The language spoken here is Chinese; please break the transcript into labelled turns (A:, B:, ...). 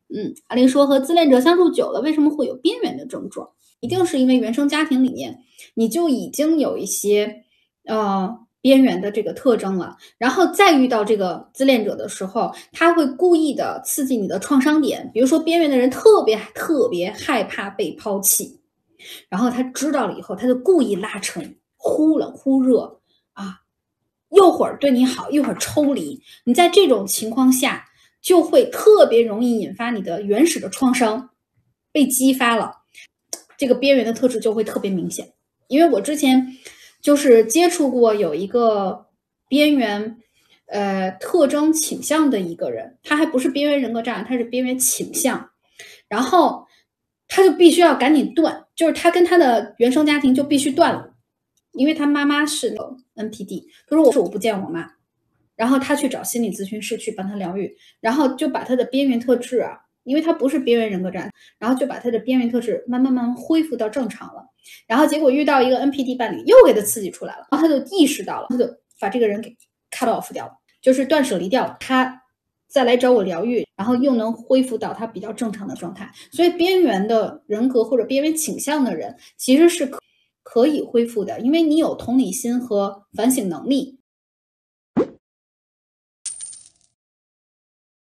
A: 阿玲说和自恋者相处久了，为什么会有边缘的症状？一定是因为原生家庭里面你就已经有一些边缘的这个特征了，然后再遇到这个自恋者的时候，他会故意的刺激你的创伤点，比如说边缘的人特别害怕被抛弃，然后他知道了以后，他就故意拉扯你，忽冷忽热啊，一会儿对你好，一会儿抽离，你在这种情况下就会特别容易引发你的原始的创伤被激发了，这个边缘的特质就会特别明显。因为我之前就是接触过有一个边缘特征倾向的一个人，他还不是边缘人格障碍，他是边缘倾向，然后他就必须要赶紧断，就是他跟他的原生家庭就必须断了，因为他妈妈是 NPD， 他说我不见我妈，然后他去找心理咨询师去帮他疗愈，然后就把他的边缘特质啊，因为他不是边缘人格障碍，然后就把他的边缘特质慢慢恢复到正常了，然后结果遇到一个 NPD 伴侣又给他刺激出来了，然后他就意识到了，他就把这个人给 cut off 掉了，就是断舍离掉了，他再来找我疗愈，然后又能恢复到他比较正常的状态。所以边缘的人格或者边缘倾向的人其实是可以恢复的，因为你有同理心和反省能力，